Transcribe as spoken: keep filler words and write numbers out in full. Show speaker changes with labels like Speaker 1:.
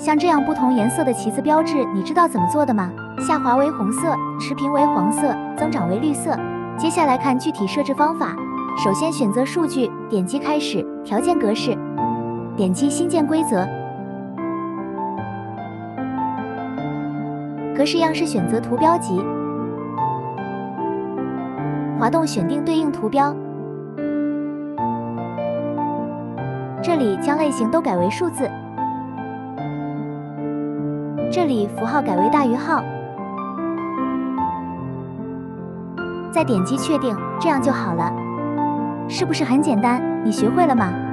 Speaker 1: 像这样不同颜色的旗子标志，你知道怎么做的吗？下滑为红色，持平为黄色，增长为绿色。接下来看具体设置方法。首先选择数据，点击开始，条件格式，点击新建规则，格式样式选择图标集，滑动选定对应图标。这里将类型都改为数字，这里符号改为大于号。再点击确定，这样就好了。是不是很简单？你学会了吗？